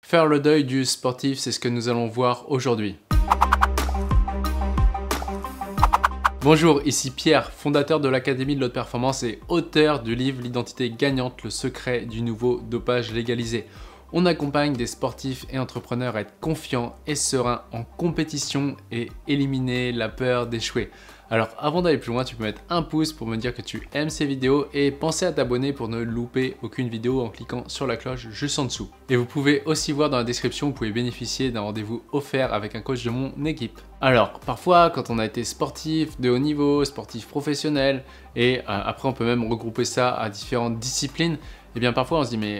Faire le deuil du sportif, c'est ce que nous allons voir aujourd'hui. Bonjour, ici Pierre, fondateur de l'Académie de l'Haute Performance et auteur du livre L'identité gagnante, le secret du nouveau dopage légalisé. On accompagne des sportifs et entrepreneurs à être confiants et sereins en compétition et éliminer la peur d'échouer. Alors avant d'aller plus loin, tu peux mettre un pouce pour me dire que tu aimes ces vidéos et penser à t'abonner pour ne louper aucune vidéo en cliquant sur la cloche juste en dessous. Et vous pouvez aussi voir dans la description, vous pouvez bénéficier d'un rendez-vous offert avec un coach de mon équipe. Alors parfois quand on a été sportif de haut niveau, sportif professionnel et après on peut même regrouper ça à différentes disciplines, et bien parfois on se dit mais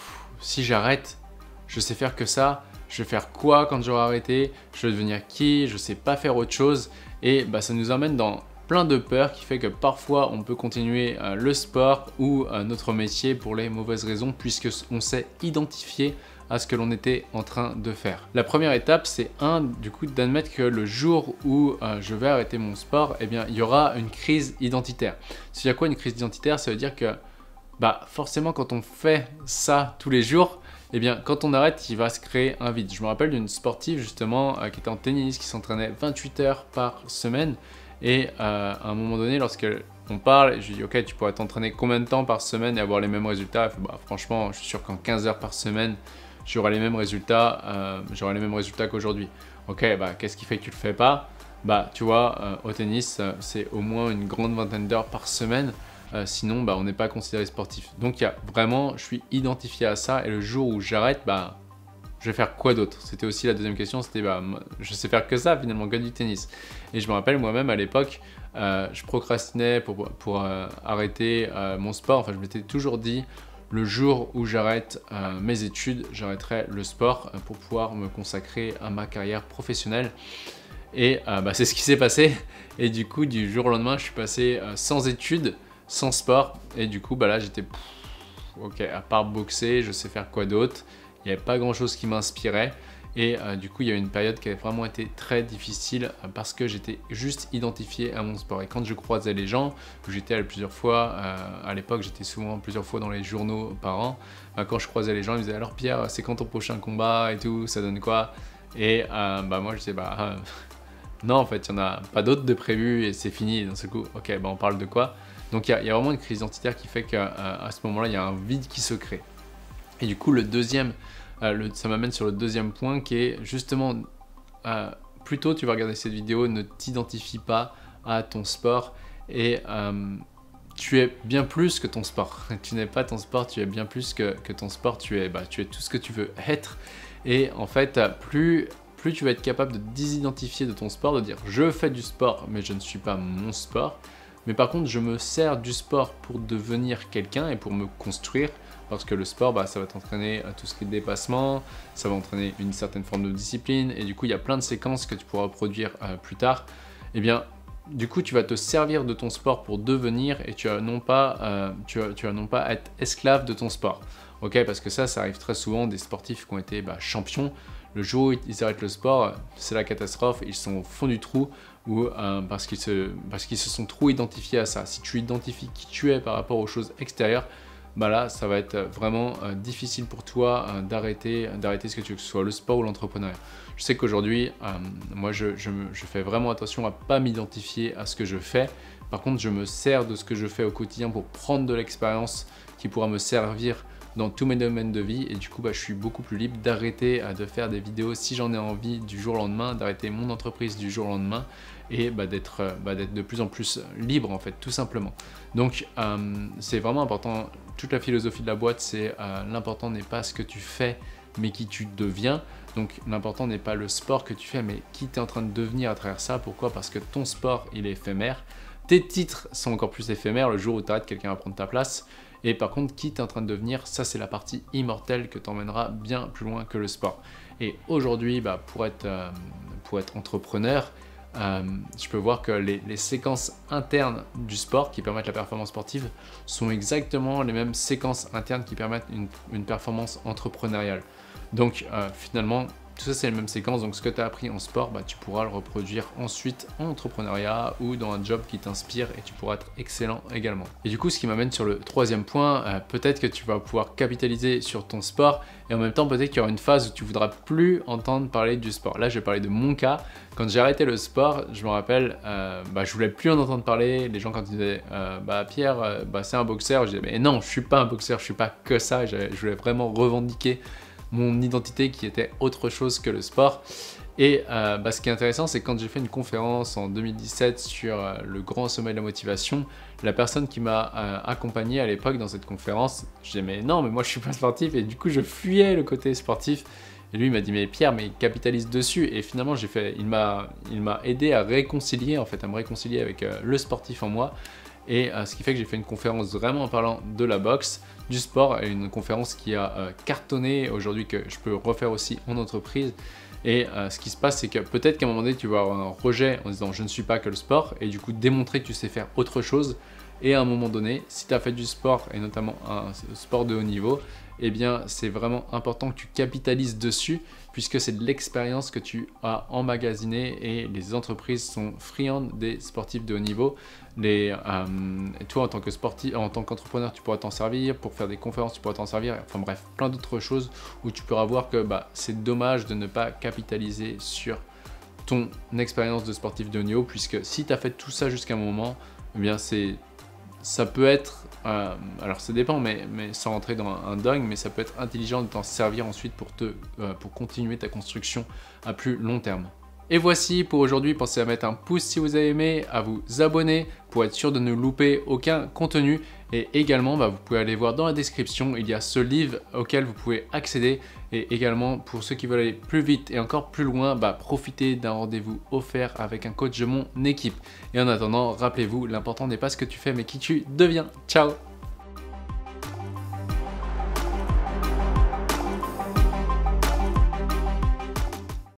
si j'arrête, je sais faire que ça, je vais faire quoi quand j'aurai arrêté, je vais devenir qui, je sais pas faire autre chose. Et ça nous emmène dans plein de peurs qui fait que parfois on peut continuer le sport ou notre métier pour les mauvaises raisons puisque on s'est identifié à ce que l'on était en train de faire. La première étape, c'est du coup d'admettre que le jour où je vais arrêter mon sport, eh bien il y aura une crise identitaire. S'il y a quoi une crise identitaire, ça veut dire que forcément quand on fait ça tous les jours, eh bien quand on arrête, il va se créer un vide. Je me rappelle d'une sportive justement qui était en tennis, qui s'entraînait 28 heures par semaine et à un moment donné, lorsqu'on parle, je lui dis ok, tu pourrais t'entraîner combien de temps par semaine et avoir les mêmes résultats? Elle fait, franchement, je suis sûr qu'en 15 heures par semaine, j'aurai les mêmes résultats, qu'aujourd'hui. Ok, qu'est-ce qui fait que tu le fais pas? Tu vois, au tennis, c'est au moins une grande vingtaine d'heures par semaine. Sinon, on n'est pas considéré sportif. Donc, je suis identifié à ça et le jour où j'arrête, je vais faire quoi d'autre? C'était aussi la deuxième question, c'était je sais faire que ça finalement, que du tennis. Et je me rappelle moi-même à l'époque, je procrastinais pour arrêter mon sport. Enfin, je m'étais toujours dit, le jour où j'arrête mes études, j'arrêterai le sport pour pouvoir me consacrer à ma carrière professionnelle. Et c'est ce qui s'est passé. Et du coup, du jour au lendemain, je suis passé sans études, sans sport, et du coup là j'étais ok, à part boxer, je sais faire quoi d'autre? Il n'y avait pas grand chose qui m'inspirait et du coup il y a eu une période qui a vraiment été très difficile parce que j'étais juste identifié à mon sport. Et quand je croisais les gens, où j'étais allé plusieurs fois, à l'époque j'étais souvent plusieurs fois dans les journaux par an, quand je croisais les gens ils me disaient alors Pierre, c'est quand ton prochain combat et tout, ça donne quoi? Et moi je disais non, en fait il n'y en a pas d'autres de prévu et c'est fini. Et d'un seul coup, ok, on parle de quoi? Donc il y a vraiment une crise identitaire qui fait qu'à ce moment-là, il y a un vide qui se crée. Et du coup, ça m'amène sur le deuxième point qui est justement, plutôt tu vas regarder cette vidéo, ne t'identifie pas à ton sport et tu es bien plus que ton sport. Tu n'es pas ton sport, tu es bien plus que ton sport, tu es tout ce que tu veux être. Et en fait, plus tu vas être capable de désidentifier de ton sport, de dire je fais du sport mais je ne suis pas mon sport. Mais par contre, je me sers du sport pour devenir quelqu'un et pour me construire parce que le sport, ça va t'entraîner à tout ce qui est dépassement, ça va entraîner une certaine forme de discipline et du coup, il y a plein de séquences que tu pourras produire plus tard. Et bien, du coup, tu vas te servir de ton sport pour devenir et tu vas non pas être esclave de ton sport. Ok, parce que ça arrive très souvent des sportifs qui ont été champions. Le jour où ils arrêtent le sport, c'est la catastrophe, ils sont au fond du trou ou parce qu'ils se sont trop identifiés à ça. Si tu identifies qui tu es par rapport aux choses extérieures, là, ça va être vraiment difficile pour toi d'arrêter ce que tu veux, que ce soit le sport ou l'entrepreneuriat. Je sais qu'aujourd'hui, moi, je fais vraiment attention à ne pas m'identifier à ce que je fais. Par contre, je me sers de ce que je fais au quotidien pour prendre de l'expérience qui pourra me servir dans tous mes domaines de vie et du coup je suis beaucoup plus libre d'arrêter de faire des vidéos si j'en ai envie du jour au lendemain, d'arrêter mon entreprise du jour au lendemain et d'être de plus en plus libre en fait, tout simplement. Donc c'est vraiment important, toute la philosophie de la boîte c'est l'important n'est pas ce que tu fais mais qui tu deviens. Donc l'important n'est pas le sport que tu fais mais qui tu es en train de devenir à travers ça. Pourquoi? Parce que ton sport il est éphémère, tes titres sont encore plus éphémères, le jour où tu arrêtes quelqu'un va prendre ta place. Et par contre, qui tu es en train de devenir, ça c'est la partie immortelle que t'emmènera bien plus loin que le sport. Et aujourd'hui, pour être entrepreneur, je peux voir que les séquences internes du sport qui permettent la performance sportive sont exactement les mêmes séquences internes qui permettent une performance entrepreneuriale. Donc finalement, tout ça c'est les mêmes séquences, donc ce que tu as appris en sport, bah, tu pourras le reproduire ensuite en entrepreneuriat ou dans un job qui t'inspire et tu pourras être excellent également. Et du coup, ce qui m'amène sur le troisième point, peut-être que tu vas pouvoir capitaliser sur ton sport et en même temps peut-être qu'il y aura une phase où tu voudras plus entendre parler du sport. Là, je vais parler de mon cas. Quand j'ai arrêté le sport, je me rappelle, je voulais plus en entendre parler. Les gens quand ils disaient Pierre, c'est un boxeur, je disais mais non, je suis pas un boxeur, je suis pas que ça. Je voulais vraiment revendiquer mon identité qui était autre chose que le sport. Et ce qui est intéressant, c'est quand j'ai fait une conférence en 2017 sur le grand sommet de la motivation, la personne qui m'a accompagné à l'époque dans cette conférence, je disais mais non, mais moi je suis pas sportif, et du coup je fuyais le côté sportif. Et lui il m'a dit mais Pierre, mais capitalise dessus. Et finalement il m'a aidé à réconcilier, en fait, à me réconcilier avec le sportif en moi. Et ce qui fait que j'ai fait une conférence vraiment en parlant de la boxe, du sport, et une conférence qui a cartonné aujourd'hui, que je peux refaire aussi en entreprise. Et ce qui se passe, c'est que peut-être qu'à un moment donné, tu vas avoir un rejet en disant je ne suis pas que le sport, et du coup démontrer que tu sais faire autre chose. Et à un moment donné, si tu as fait du sport, et notamment un sport de haut niveau, eh bien c'est vraiment important que tu capitalises dessus, puisque c'est de l'expérience que tu as emmagasinée, et les entreprises sont friandes des sportifs de haut niveau. Toi en tant que sportif, en tant qu'entrepreneur, tu pourras t'en servir, pour faire des conférences tu pourras t'en servir, enfin bref, plein d'autres choses où tu pourras voir que c'est dommage de ne pas capitaliser sur ton expérience de sportif de haut niveau, puisque si tu as fait tout ça jusqu'à un moment, eh bien ça peut être, alors ça dépend, mais sans rentrer dans un dogme, mais ça peut être intelligent de t'en servir ensuite pour continuer ta construction à plus long terme. Et voici pour aujourd'hui, pensez à mettre un pouce si vous avez aimé, à vous abonner pour être sûr de ne louper aucun contenu, et également vous pouvez aller voir dans la description, il y a ce livre auquel vous pouvez accéder, et également pour ceux qui veulent aller plus vite et encore plus loin, profitez d'un rendez-vous offert avec un coach de mon équipe. Et en attendant, rappelez-vous, l'important n'est pas ce que tu fais mais qui tu deviens. Ciao!